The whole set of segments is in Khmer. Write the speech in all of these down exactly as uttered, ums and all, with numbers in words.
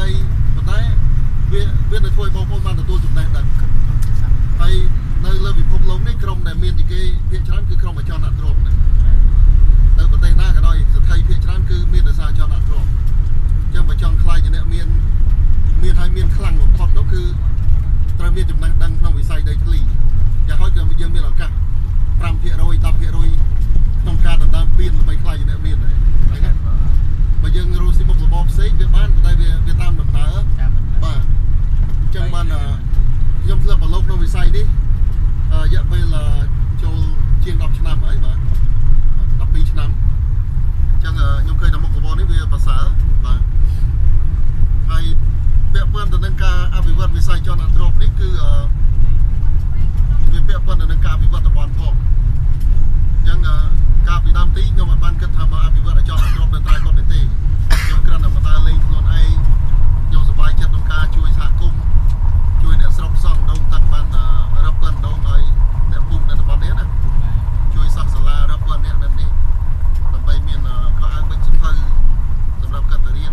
ប៉ុន្តែវាវានៅធ្វើបងប្អូនបានទទួលចំណេះដឹងហើយនៅលើពិភពលោកនេះក្រុមដែលមានជាគេភាគច្រើនគឺក្រុមអចលនទ្រព្យនៅប្រទេសណាក៏ដោយស្ថិតិភាគច្រើនគឺមានដោយសារអចលនទ្រព្យអញ្ចឹងបើចង់ខ្លាចជាអ្នកមានមានហើយមានខ្លាំងបំផុតនោះគឺត្រូវមានចំណេះដឹងក្នុងវិស័យដីធ្លីយ៉ាងហោចគឺយើងមានឱកាស 5% 10% ក្នុងការដណ្ដើមពានដើម្បីខ្លាចជាអ្នកមានដែរហើយបើយើងរស់ស៊ីមុខរបរផ្សេងវាបានតែវាវាតាមដំណើរបាទអញ្ចឹងបានខ្ញុំធ្លាប់ប្រឡូកនៅវិស័យនេះរយៈពេលចូលជាង 10 ឆ្នាំហើយបាទ12 ឆ្នាំអញ្ចឹងខ្ញុំឃើញថាមុខរបរនេះវាប្រសើរបាទហើយពាក់ព័ន្ធទៅនឹងការអភិវឌ្ឍវិស័យចលនាទ្រព្យនេះគឺវាពាក់ព័ន្ធទៅនឹងការអភិវឌ្ឍតំបន់ផងអញ្ចឹងការពីដើមទីខ្ញុំមិនបានគិតថាមកអភិវឌ្ឍចលនាទ្រព្យនៅត្រៃកុដនេះទេខ្ញុំគ្រាន់តែបន្តលេងខ្លួនឯងខ្ញុំសប្បាយចិត្តក្នុងការជួយសហគមន៍ជួយអ្នកស្រុកសង់ដងទឹកបានរឹបប៉ុណ្ណងឲ្យអ្នកភូមិនៅតំបន់នេះណាជួយសង់សាលារឹបប៉ុណ្ណនេះនេះដើម្បីមានខោអាវបិទសភៅសម្រាប់កាត់រៀន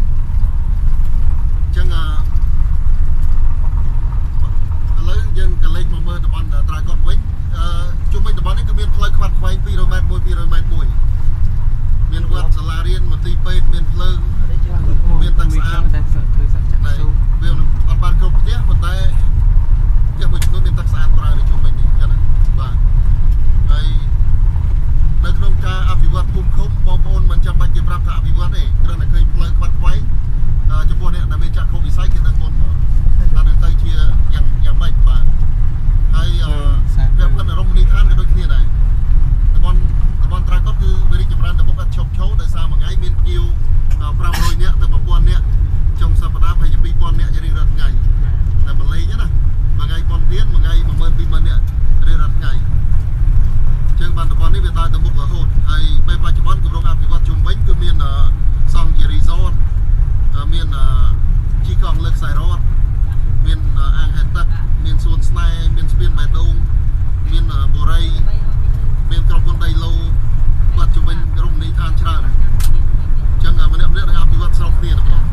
អញ្ចឹងឥឡូវយើងក៏លេងមកមើលតំបន់ត្រៃកុដវិញជុំវិញតំបន់នេះគឺមានផ្លូវខ្វាត់ខ្វែង 200 ម៉ែត្រ 200 ម៉ែត្រមួយមានវត្តសាលារៀនមន្ទីរពេទ្យមានភ្លើងមានទឹកស្អាតវាអត់បានគ្រប់ផ្ទះប៉ុន្តែផ្ទះមួយចំនួនមានទឹកស្អាតប្រើនៅជុំវិញនេះអញ្ចឹងណាបាទហើយនៅក្នុងការអភិវឌ្ឍភូមិឃុំបងប្អូនមិនចាំបាច់គេប្រាប់ថាអភិវឌ្ឍទេគ្រាន់តែឃើញផ្លូវខ្វាត់ខ្វែងចំពោះអ្នកដែលមានចក្ខុវិស័យគេដឹងមុនមកថានឹងទៅជាយ៉ាងយ៉ាងម៉េចបាទហើយវាប៉ុន្តែរមណីយដ្ឋានក៏ដូចគ្នាដែរតំបន់តំបន់ត្រៃកុដគឺវារីកចម្រើនទៅមុខឥតឈប់ឈរដោយសារមួយថ្ងៃមានភ្ញៀវ 500 នាក់ទៅ 1000 នាក់ចុងសប្តាហ៍ប្រហែលជា 2000 នាក់ជារៀងរាល់ថ្ងៃតែបលេងណាមួយថ្ងៃប៉ុនទៀតមួយថ្ងៃ 12000 នាក់រៀងរាល់ថ្ងៃអញ្ចឹងបានតំបន់នេះវាដើរទៅមុខរហូតហើយពេលបច្ចុប្បន្នគម្រោងអភិវឌ្ឍជុំវិញគឺមានសង់ជារីសតមានជីកង់លើកខ្សែរ៉តមានអាងហែលទឹកមានសួនស្នេហ៍មានស្ពានបេះដូងមានបូរីមានក្រុមហ៊ុនដីឡូគាត់ជំនាញរមណីយដ្ឋានច្រើនអញ្ចឹងម្នាក់ម្នាក់នឹងអភិវឌ្ឍស្រុកគ្នាទៅបង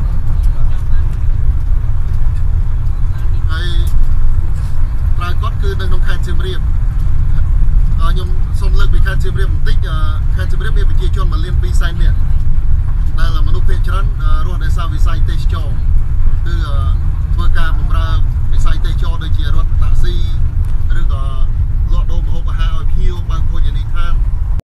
ហើយត្រៃកុដគឺនៅក្នុងខេត្តសៀមរាបខ្ញុំសូមលើកពីខេត្តសៀមរាបបន្តិចខេត្តសៀមរាបមានប្រជាជន មួយលាន ពីរសែន នាក់ដែលមនុស្សភាគច្រើនរស់ដោយសារវិស័យទេសចរគឺធ្វើការបម្រើវិស័យទេសចរ